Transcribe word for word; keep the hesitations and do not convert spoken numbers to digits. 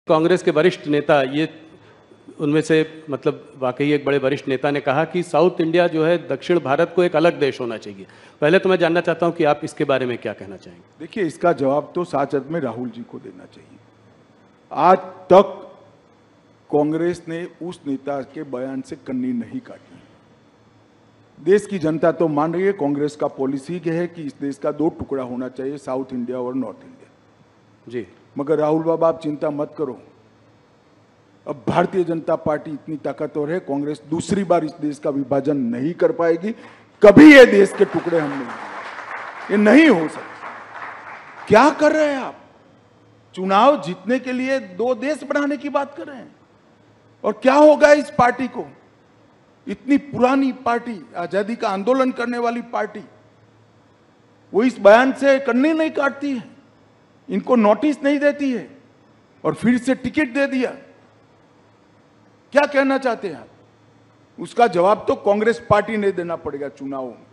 कांग्रेस के वरिष्ठ नेता, ये उनमें से मतलब वाकई एक बड़े वरिष्ठ नेता ने कहा कि साउथ इंडिया जो है दक्षिण भारत को एक अलग देश होना चाहिए। पहले तो मैं जानना चाहता हूं कि आप इसके बारे में क्या कहना चाहेंगे? देखिए, इसका जवाब तो सच अर्थ में राहुल जी को देना चाहिए। आज तक कांग्रेस ने उस नेता के बयान से कन्नी नहीं काटी। देश की जनता तो मान रही है, कांग्रेस का पॉलिसी है कि इस देश का दो टुकड़ा होना चाहिए, साउथ इंडिया और नॉर्थ इंडिया। जी, मगर राहुल बाबा आप चिंता मत करो, अब भारतीय जनता पार्टी इतनी ताकतवर है, कांग्रेस दूसरी बार इस देश का विभाजन नहीं कर पाएगी। कभी ये देश के टुकड़े हम नहीं, ये नहीं हो सकता। क्या कर रहे हैं आप? चुनाव जीतने के लिए दो देश बनाने की बात कर रहे हैं। और क्या होगा इस पार्टी को? इतनी पुरानी पार्टी, आजादी का आंदोलन करने वाली पार्टी, वो इस बयान से कन्नी नहीं काटती है, इनको नोटिस नहीं देती है और फिर से टिकट दे दिया। क्या कहना चाहते हैं आप? उसका जवाब तो कांग्रेस पार्टी ने देना पड़ेगा चुनावों में।